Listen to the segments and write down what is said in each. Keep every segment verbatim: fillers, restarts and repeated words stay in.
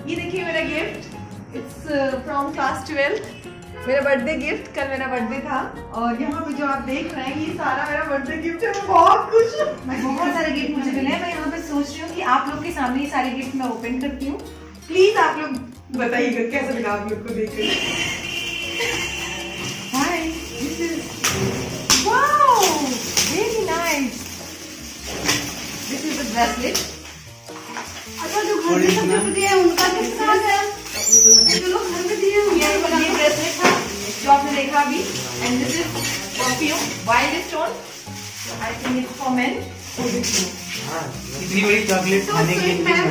ये देखिए मेरा gift, it's from class twelfth. मेरा बर्थडे गिफ्ट, कल मेरा बर्थडे था और यहाँ पे जो आप देख रहे हैं ये सारा मेरा बर्थडे गिफ्ट है। मैं बहुत खुश हूँ। मैं बहुत सारे गिफ्ट मुझे मिले हैं। मैं यहाँ पे सोच रही हूँ कि आप लोग के सामने ये सारे गिफ्ट मैं ओपन करती हूँ। प्लीज आप लोग बताइएगा कैसा लगा आप लोग को देखकर। Hi, this is wow very nice. This is the bracelet. अच्छा जो घर में सब गिफ्ट दिए उनका किस तरह है? जो लोग घर में दिए ये ये ब्रेसलेट था जो आपने देखा अभी। And this is perfume wild stone. I think it's for men. इतनी बड़ी चॉकलेट खाने के लिए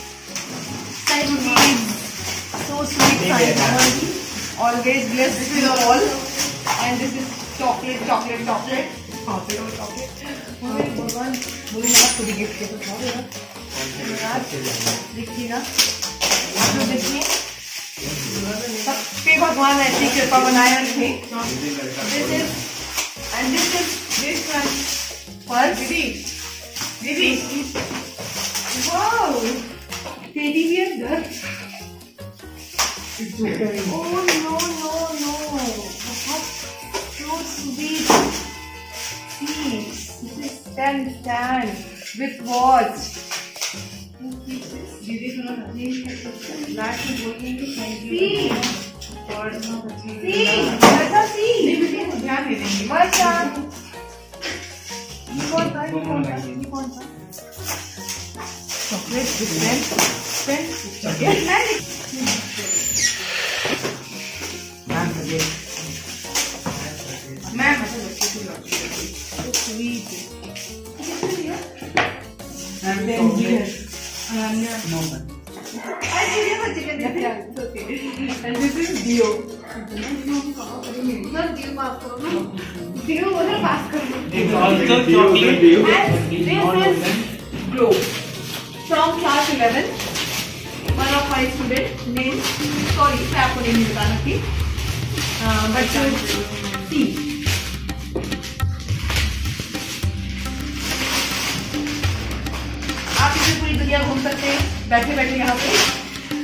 so sweet, always blessed with all. And this is chocolate, chocolate, chocolate, chocolate, chocolate. भगवान मुझे यार खुद गिफ्ट के तो बहुत यार देखिए ना, आप लोग देखिए सब पे भगवान ऐसी कृपा बनाए रखे। This is and this is this one for दीदी दीदी। Wow, teddy bear girl. Oh no no no! So sweet. See, this is stand stand with watch. दीदी सुनो ना, लास्ट में बोलिए कि थैंक यू और सी ऐसा सी ध्यान दे देंगे बस यार। ये कौन था ये कौन था ये कौन था? Chocolate different pen chocolate magic. मैं मतलब बच्चे को तो sweet and then here Ananya no I ये बच्चे के दिया okay. And this is deo. ना डियो माफ करो ना, डियो वाला पास कर दो। It's also chocolate this is glow from class eleven. One of my student name, sorry मैं आपको नहीं बताना थी बट सी। आप इसे पूरी दुनिया घूम सकते हैं बैठे बैठे यहाँ पे।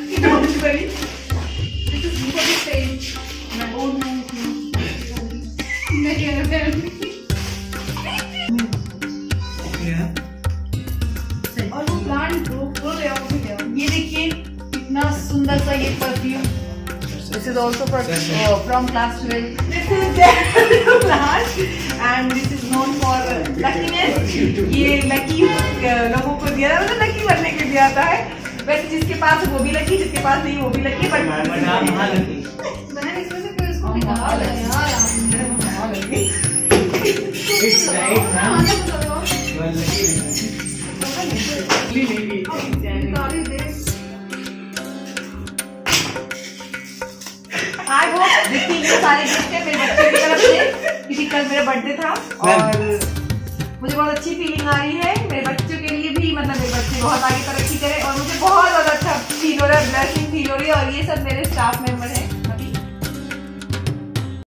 और वो प्लांट ये देखिए कितना सुंदर सा ये perfume. This is also for, uh, from class twelve. This is their plant and this is known for luckiness. ये lucky लोगों को दिया जाता है, मतलब lucky बनने के लिए दिया जाता है। वैसे जिसके पास है वो भी lucky, जिसके पास नहीं वो भी lucky। बट मैंने इसमें से कोई उसको निकाल यार आपने। It's right ना। आई होप देखिए ये सारे गिफ्ट है मेरे बच्चे की तरफ से, क्योंकि कल मेरा बर्थडे था और मुझे बहुत अच्छी फीलिंग आ रही है। मेरे बच्चों के लिए भी, मतलब मेरे बच्चे बहुत आगे तरक्की करें और मुझे बहुत ज्यादा अच्छा फील हो रहा है, ब्लेसिंग फील हो रही है। और ये सब मेरे स्टाफ में